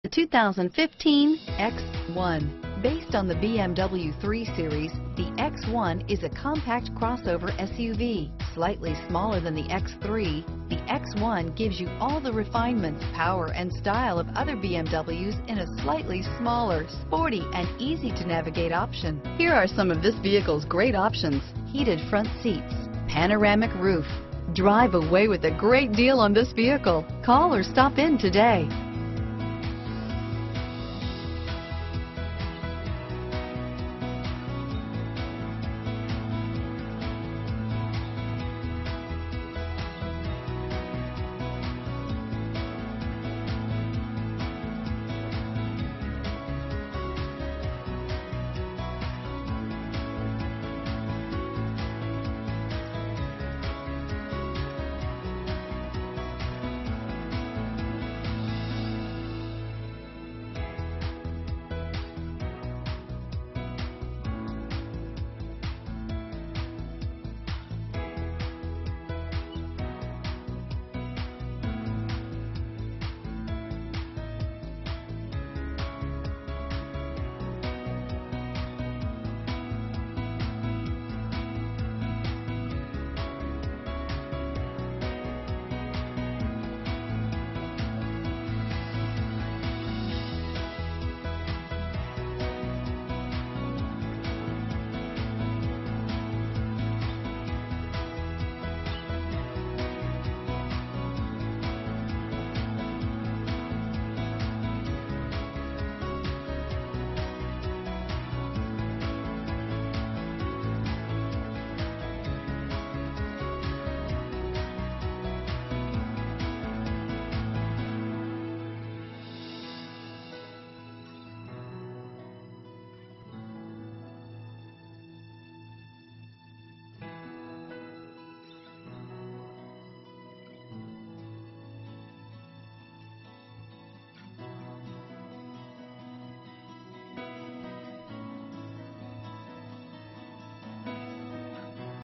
The 2015 X1. Based on the BMW 3 Series, the X1 is a compact crossover SUV. Slightly smaller than the X3, the X1 gives you all the refinements, power, and style of other BMWs in a slightly smaller, sporty, and easy-to-navigate option. Here are some of this vehicle's great options: heated front seats, panoramic roof. Drive away with a great deal on this vehicle. Call or stop in today.